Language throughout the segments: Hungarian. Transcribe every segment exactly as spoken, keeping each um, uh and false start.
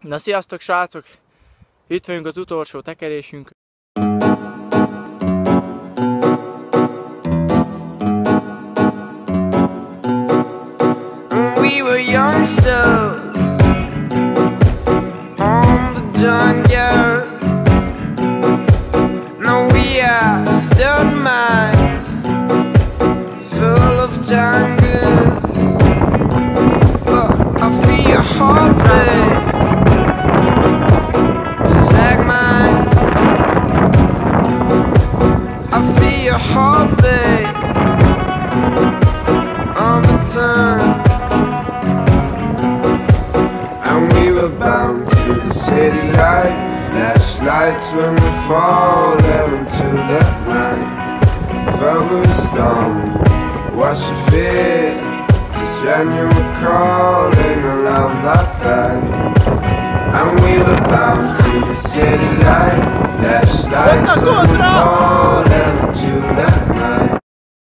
Na sziasztok srácok! Itt vagyunk az utolsó tekerésünk. We were youngsters on the jungle. No, we are stone mines full of jungles. But I feel your heartbeat just like mine. I feel your heartbeat all the time. And we were bound to the city light, flashlights when we fall out into the night. Focused on what you feel, just when you were calling a love that died. And we were bound to the city light, flashlights when we fall out into the night.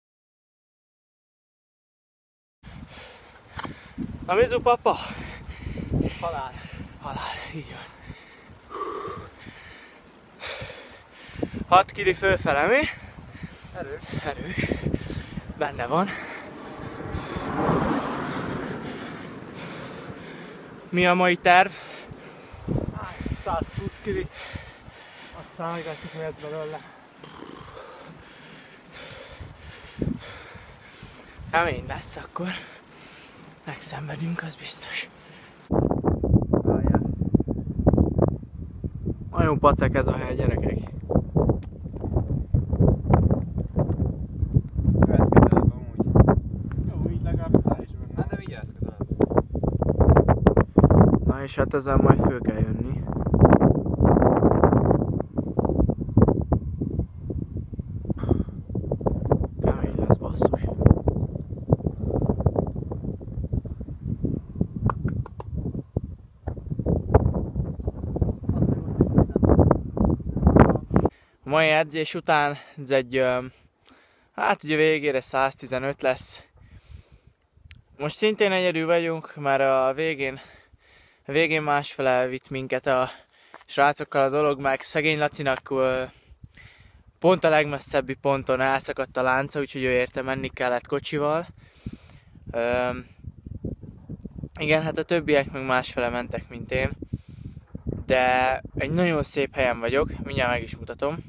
Na Mizu papa! Halál. Halál, így van. hat kili fölfele, mi? Erős. Erős. Benne van. Mi a mai terv? száz plusz kili. Aztán meglátjuk, mi ez belőle. Kemény lesz akkor. Megszenvedünk, az biztos. Nagyon pacek ez a hely, gyerekek. Jössz közelebb amúgy. Jó, így legalább táj is benne. Hát de vigyázz közelebb. Na és hát ezen majd föl kell jönni. Kemény lesz, basszus. A mai edzés után ez egy, hát ugye végére száztizenöt lesz. Most szintén egyedül vagyunk, mert a végén, a végén másfele vitt minket a srácokkal a dolog, meg szegény Lacinak pont a legmesszebbi ponton elszakadt a lánca, úgyhogy ő érte menni kellett kocsival. Üm, igen, hát a többiek meg másfele mentek, mint én. De egy nagyon szép helyen vagyok, mindjárt meg is mutatom.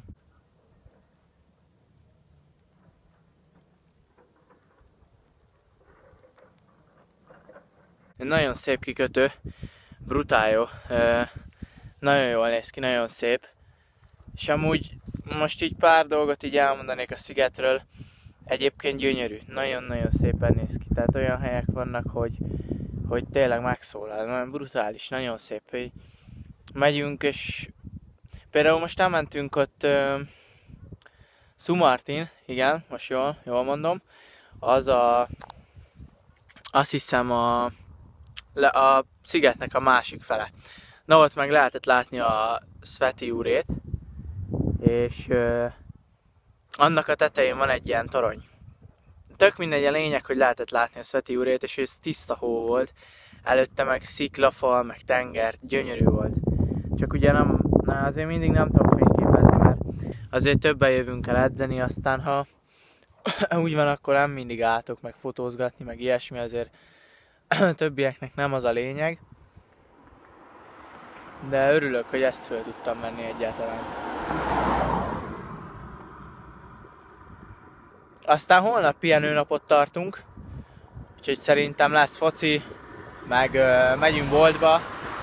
Egy nagyon szép kikötő, brutál jó, nagyon jól néz ki, nagyon szép. És amúgy most így pár dolgot így elmondanék a szigetről, egyébként gyönyörű, nagyon-nagyon szépen néz ki. Tehát olyan helyek vannak, hogy, hogy tényleg megszólal, nagyon brutális, nagyon szép, hogy megyünk, és például most elmentünk ott uh, Sumartin, igen, most jól, jól mondom, az a, azt hiszem a, a szigetnek a másik fele. Na ott meg lehetett látni a Sveti úrét, és uh, annak a tetején van egy ilyen torony. Tök mindegy, a lényeg, hogy lehetett látni a Sveti úrét, és ez tiszta hó volt, előtte meg sziklafal, meg tenger, gyönyörű volt. Csak ugye nem, na azért mindig nem tudok fényképezni, mert azért többen jövünk el edzeni, aztán ha úgy van, akkor nem mindig álltok meg fotózgatni, meg ilyesmi, azért többieknek nem az a lényeg. De örülök, hogy ezt föl tudtam menni egyáltalán. Aztán holnap pihenőnapot tartunk, úgyhogy szerintem lesz foci, meg uh, megyünk boltba.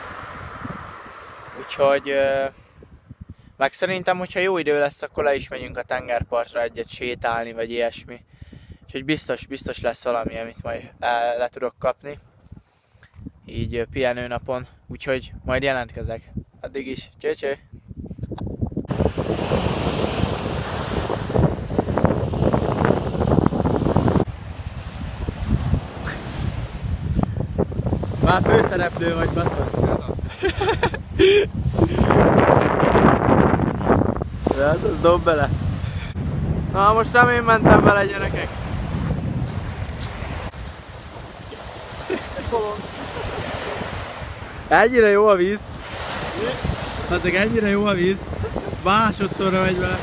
Úgyhogy uh, meg szerintem, hogyha jó idő lesz, akkor le is megyünk a tengerpartra egyet sétálni, vagy ilyesmi. Úgyhogy biztos, biztos lesz valami, amit majd el, le tudok kapni. Így uh, pihenőnapon. Úgyhogy majd jelentkezek. Addig is. Cső, cső. Már főszereplő vagy, baszol. De hát az dob bele. Na most nem én mentem bele, gyerekek. Ennyire jó a víz. Azért ennyire jó a víz. Másodszorra megy vele.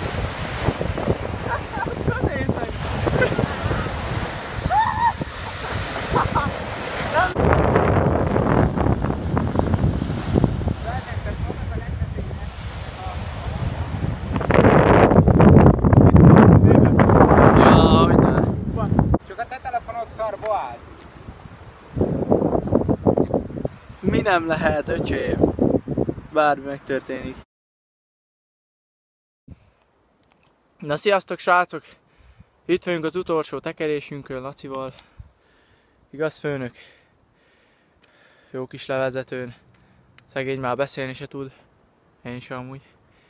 Csak a te telefonod szarba áll. Mi nem lehet, öcsém? Bármi megtörténik. Na sziasztok srácok! Itt vagyunk az utolsó tekerésünkön Lacival. Igaz főnök? Jó kis levezetőn. Szegény már beszélni se tud. Én sem amúgy.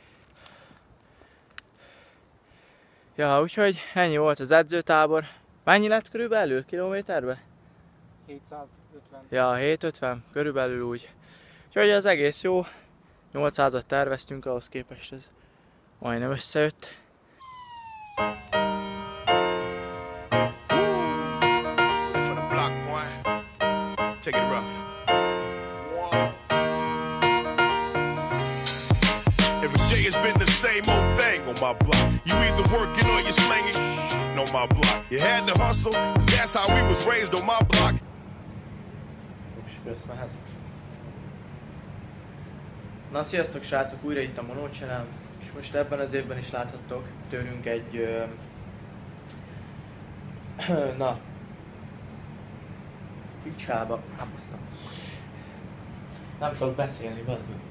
Ja, úgyhogy ennyi volt az edzőtábor. Mennyi lett körülbelül kilométerbe? hétszázötven. Ja, hétszázötven, körülbelül úgy. Úgyhogy az egész jó. nyolcszázat terveztünk, ahhoz képest ez majdnem összejött. For the block, boy. Take it rough. Every day has been the same old thing on my block. You either working or you slanging on my block. You had to hustle, cause that's how we was raised on my block. Na sziasztok srácok, újra itt a Mono Channel, és most ebben az évben is láthattok tőlünk egy... Ö... Na... Picsába... Nem tudok beszélni, bazd meg.